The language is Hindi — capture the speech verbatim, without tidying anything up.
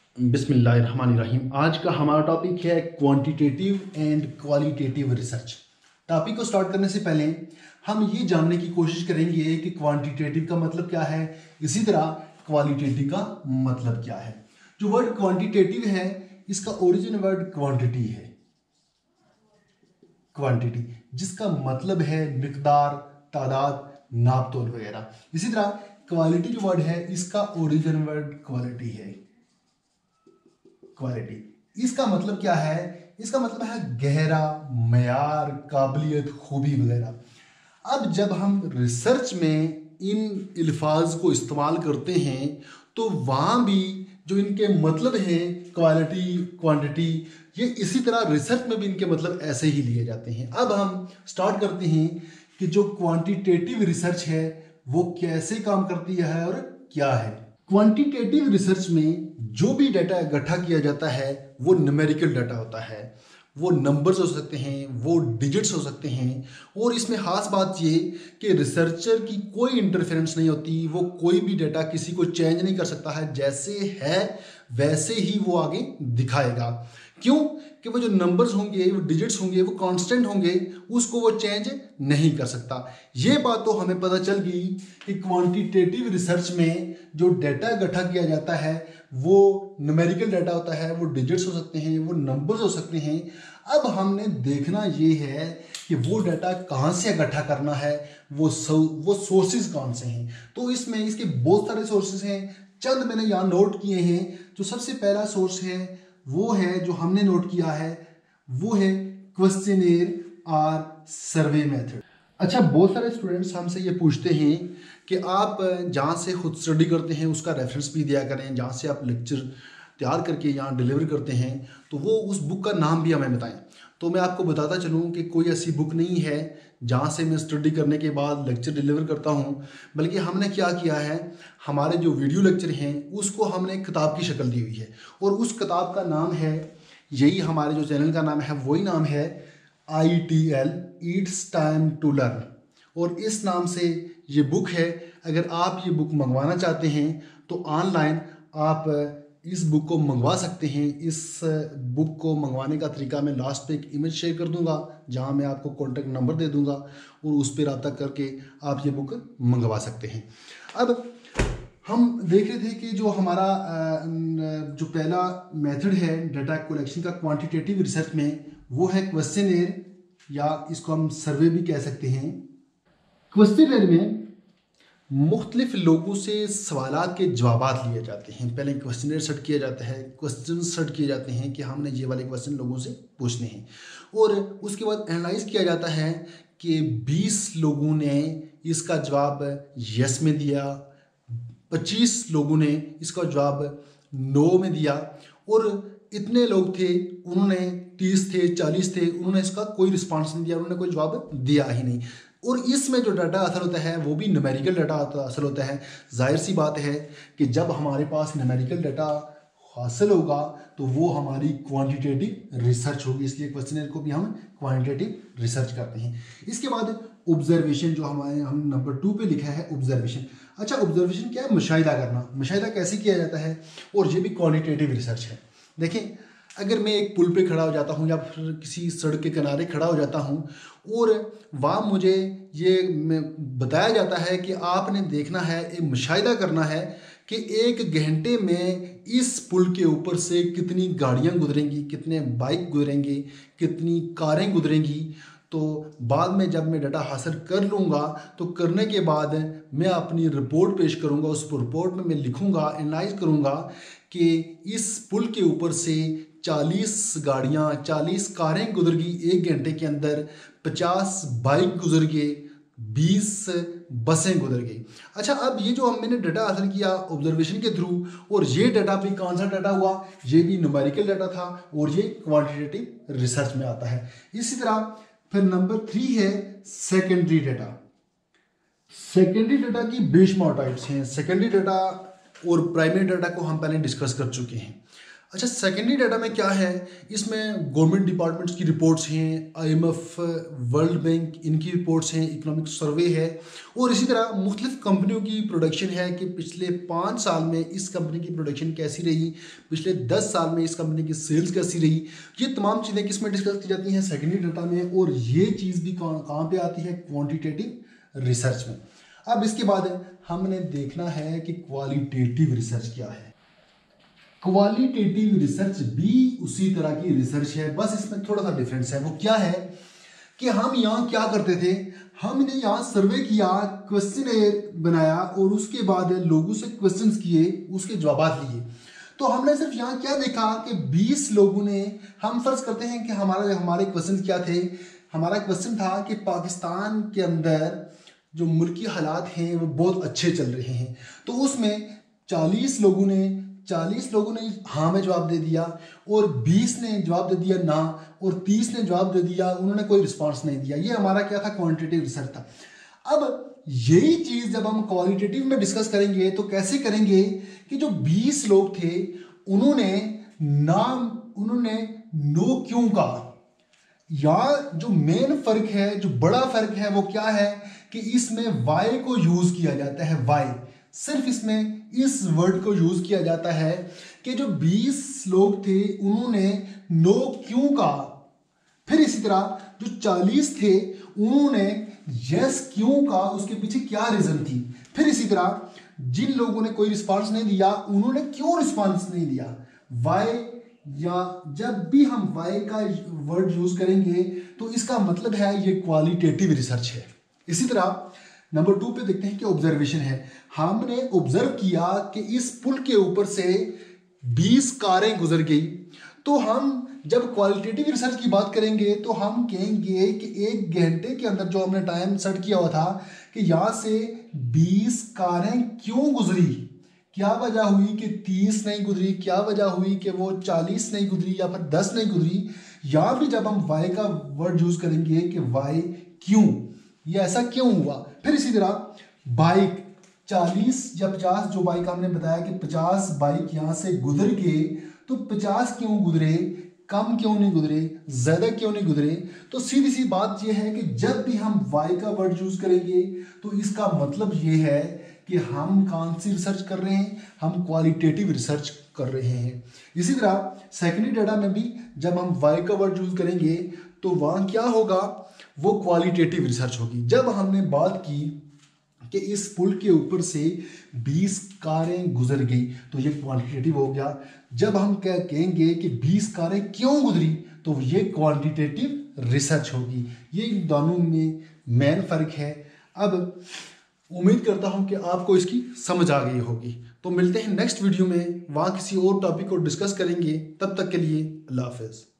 बिस्मिल्लाहिर्रहमानिर्रहीम। आज का हमारा टॉपिक है quantitative and qualitative research. Topic को स्टार्ट करने से पहले हम ये जानने की कोशिश करेंगे कि क्वांटिटेटिव का मतलब क्या है, इसी तरह क्वालिटेटिव का मतलब क्या है। जो वर्ड क्वांटिटेटिव है इसका ओरिजिन वर्ड क्वांटिटी है, क्वांटिटी जिसका मतलब है मिकदार, तादाद, नाप तोल वगैरह। इसी तरह क्वालिटी जो वर्ड है इसका ओरिजिन वर्ड क्वालिटी है, क्वालिटी। इसका मतलब क्या है? इसका मतलब है गहरा, मयार, काबिलियत, खूबी वगैरह। अब जब हम रिसर्च में इन अल्फाज को इस्तेमाल करते हैं तो वहाँ भी जो इनके मतलब हैं क्वालिटी, क्वांटिटी, ये इसी तरह रिसर्च में भी इनके मतलब ऐसे ही लिए जाते हैं। अब हम स्टार्ट करते हैं कि जो क्वांटिटेटिव रिसर्च है वो कैसे काम करती है और क्या है। क्वांटिटेटिव रिसर्च में जो भी डाटा इकट्ठा किया जाता है वो न्यूमेरिकल डाटा होता है, वो नंबर्स हो सकते हैं, वो डिजिट्स हो सकते हैं। और इसमें खास बात ये कि रिसर्चर की कोई इंटरफेरेंस नहीं होती, वो कोई भी डाटा किसी को चेंज नहीं कर सकता है, जैसे है वैसे ही वो आगे दिखाएगा। क्यों? कि वो जो नंबर्स होंगे, वो डिजिट्स होंगे, वो कांस्टेंट होंगे, उसको वो चेंज नहीं कर सकता। ये बात तो हमें पता चल गई कि क्वांटिटेटिव रिसर्च में जो डाटा इकट्ठा किया जाता है वो न्यूमेरिकल डाटा होता है, वो डिजिट्स हो सकते हैं, वो नंबर्स हो सकते हैं। अब हमने देखना ये है कि वो डाटा कहाँ से इकट्ठा करना है, वो वो सोर्सेज कौन से हैं। तो इसमें इसके बहुत सारे सोर्सेज हैं, चंद मैंने यहाँ नोट किए हैं। जो सबसे पहला सोर्स है वो है, जो हमने नोट किया है वो है क्वेश्चनेयर और सर्वे मेथड। अच्छा, बहुत सारे स्टूडेंट्स हमसे ये पूछते हैं कि आप जहाँ से खुद स्टडी करते हैं उसका रेफरेंस भी दिया करें, जहाँ से आप लेक्चर तैयार करके यहाँ डिलीवर करते हैं तो वो उस बुक का नाम भी हमें बताएं। तो मैं आपको बताता चलूँ कि कोई ऐसी बुक नहीं है जहाँ से मैं स्टडी करने के बाद लेक्चर डिलीवर करता हूँ, बल्कि हमने क्या किया है, हमारे जो वीडियो लेक्चर हैं उसको हमने किताब की शक्ल दी हुई है। और उस किताब का नाम है, यही हमारे जो चैनल का नाम है वही नाम है, I T L it's time to learn. और इस नाम से ये बुक है। अगर आप ये बुक मंगवाना चाहते हैं तो ऑनलाइन आप इस बुक को मंगवा सकते हैं। इस बुक को मंगवाने का तरीका मैं लास्ट पे एक इमेज शेयर कर दूंगा, जहां मैं आपको कॉन्टैक्ट नंबर दे दूंगा और उस पर रब्ता करके आप ये बुक मंगवा सकते हैं। अब हम देख रहे थे कि जो हमारा जो पहला मेथड है डाटा कलेक्शन का क्वांटिटेटिव रिसर्च में, वो है क्वेश्चनेयर, या इसको हम सर्वे भी कह सकते हैं। क्वेश्चनेयर में मुख्तलिफ लोगों से सवालात के जवाबात लिए जाते हैं। पहले क्वेश्चनेयर सेट किया जाता है, क्वेश्चन सेट किए जाते हैं कि हमने ये वाले क्वेश्चन लोगों से पूछने हैं, और उसके बाद एनालाइज किया जाता है कि बीस लोगों ने इसका जवाब यस में दिया, पच्चीस लोगों ने इसका जवाब नो में दिया, और इतने लोग थे, उन्होंने तीस थे, चालीस थे, उन्होंने इसका कोई रिस्पॉन्स नहीं दिया, उन्होंने कोई जवाब दिया ही नहीं। और इसमें जो डाटा हासिल होता है वो भी न्यूमेरिकल डाटा हासिल होता है। जाहिर सी बात है कि जब हमारे पास न्यूमेरिकल डाटा हासिल होगा तो वो हमारी क्वांटिटेटिव रिसर्च होगी, इसलिए क्वेश्चनर को भी हम क्वांटिटेटिव रिसर्च करते हैं। इसके बाद ऑब्जर्वेशन, जो हमारे हम नंबर टू पे लिखा है ऑब्जर्वेशन। अच्छा, ऑब्जर्वेशन क्या है? मुशाहिदा करना। मुशाहिदा कैसे किया जाता है? और ये भी क्वांटिटेटिव रिसर्च है। देखें, अगर मैं एक पुल पे खड़ा हो जाता हूँ या फिर किसी सड़क के किनारे खड़ा हो जाता हूँ और वहाँ मुझे ये बताया जाता है कि आपने देखना है, एक मुशाहिदा करना है कि एक घंटे में इस पुल के ऊपर से कितनी गाड़ियाँ गुजरेंगी, कितने बाइक गुजरेंगे, कितनी कारें गुजरेंगी। तो बाद में जब मैं डाटा हासिल कर लूँगा तो करने के बाद मैं अपनी रिपोर्ट पेश करूँगा। उस रिपोर्ट में मैं लिखूँगा, एनालाइज करूँगा कि इस पुल के ऊपर से चालीस गाड़ियाँ, चालीस कारें गुजर गई एक घंटे के अंदर, पचास बाइक गुजर गए, बीस बसें गुजर गई। अच्छा, अब ये जो हम मैंने डाटा हासिल किया ऑब्जर्वेशन के थ्रू, और ये डाटा भी कौन सा डाटा हुआ? ये भी न्यूमेरिकल डाटा था और ये क्वांटिटेटिव रिसर्च में आता है। इसी तरह फिर नंबर थ्री है सेकेंडरी डाटा। सेकेंडरी डाटा की बेशुमार टाइप्स हैं। सेकेंडरी डाटा और प्राइमरी डाटा को हम पहले डिस्कस कर चुके हैं। अच्छा, सेकेंडरी डाटा में क्या है, इसमें गवर्नमेंट डिपार्टमेंट्स की रिपोर्ट्स हैं, आईएमएफ, वर्ल्ड बैंक, इनकी रिपोर्ट्स हैं, इकोनॉमिक सर्वे है, और इसी तरह मुख्तलिफ कंपनियों की प्रोडक्शन है कि पिछले पाँच साल में इस कंपनी की प्रोडक्शन कैसी रही, पिछले दस साल में इस कंपनी की सेल्स कैसी रही। ये तमाम चीज़ें किस में डिस्कस की जाती हैं, सेकेंडरी डाटा में, और ये चीज़ भी कहाँ कहाँ पर आती है, क्वान्टिटेटिव रिसर्च में। अब इसके बाद हमने देखना है कि क्वालिटेटिव रिसर्च क्या है। क्वालिटेटिव रिसर्च भी उसी तरह की रिसर्च है, बस इसमें थोड़ा सा डिफरेंस है। वो क्या है कि हम यहाँ क्या करते थे, हमने यहाँ सर्वे किया, क्वेश्चन बनाया और उसके बाद लोगों से क्वेश्चंस किए, उसके जवाब लिए। तो हमने सिर्फ यहाँ क्या देखा कि बीस लोगों ने, हम फर्ज करते हैं कि हमारा हमारे क्वेश्चन क्या थे, हमारा क्वेश्चन था कि पाकिस्तान के अंदर जो मुल्की हालात हैं वो बहुत अच्छे चल रहे हैं। तो उसमें चालीस लोगों ने चालीस लोगों ने हाँ में जवाब दे दिया, और बीस ने जवाब दे दिया ना, और तीस ने जवाब दे दिया, उन्होंने कोई रिस्पांस नहीं दिया। ये हमारा क्या था, क्वांटिटेटिव रिसर्च था। अब यही चीज़ जब हम क्वालिटेटिव में डिस्कस करेंगे तो कैसे करेंगे कि जो बीस लोग थे उन्होंने नाम उन्होंने नो क्यों कहा, या जो मेन फर्क है, जो बड़ा फर्क है वो क्या है कि इसमें वाई को यूज किया जाता है। वाई सिर्फ इसमें इस वर्ड को यूज किया जाता है कि जो बीस लोग थे उन्होंने नो क्यों कहा, फिर इसी तरह जो चालीस थे उन्होंने यस क्यों कहा, उसके पीछे क्या रीजन थी, फिर इसी तरह जिन लोगों ने कोई रिस्पांस नहीं दिया उन्होंने क्यों रिस्पांस नहीं दिया। वाई, या जब भी हम वाई का वर्ड यूज करेंगे तो इसका मतलब है ये क्वालिटेटिव रिसर्च है। इसी तरह नंबर टू पे देखते हैं कि ऑब्जर्वेशन है। हमने ऑब्जर्व किया कि इस पुल के ऊपर से बीस कारें गुजर गई। तो हम जब क्वालिटेटिव रिसर्च की बात करेंगे तो हम कहेंगे कि एक घंटे के अंदर जो हमने टाइम सेट किया हुआ था कि यहाँ से बीस कारें क्यों गुजरी, क्या वजह हुई कि तीस नहीं गुजरी, क्या वजह हुई कि वो चालीस नहीं गुजरी या फिर दस नहीं गुजरी। यहाँ भी जब हम वाई का वर्ड यूज करेंगे कि वाई क्यों, ये ऐसा क्यों हुआ। फिर इसी तरह बाइक चालीस या पचास, जो बाइक हमने बताया कि पचास बाइक यहाँ से गुजर गए, तो पचास क्यों गुजरे, कम क्यों नहीं गुजरे, ज्यादा क्यों नहीं गुजरे। तो सीधी सी बात यह है कि जब भी हम वाई का वर्ड यूज करेंगे तो इसका मतलब ये है कि हम कौन सी रिसर्च कर रहे हैं, हम क्वालिटेटिव रिसर्च कर रहे हैं। इसी तरह सेकेंडरी डाटा में भी जब हम वाई का वर्ड यूज करेंगे तो वहां क्या होगा, वो क्वालिटेटिव रिसर्च होगी। जब हमने बात की कि इस पुल के ऊपर से बीस कारें गुजर गई तो ये क्वांटिटेटिव हो गया। जब हम क्या कहेंगे कि बीस कारें क्यों गुजरी तो ये क्वांटिटेटिव रिसर्च होगी। ये इन दोनों में मेन फर्क है। अब उम्मीद करता हूं कि आपको इसकी समझ आ गई होगी। तो मिलते हैं नेक्स्ट वीडियो में, वहाँ किसी और टॉपिक को डिस्कस करेंगे। तब तक के लिए अल्लाह हाफिज़।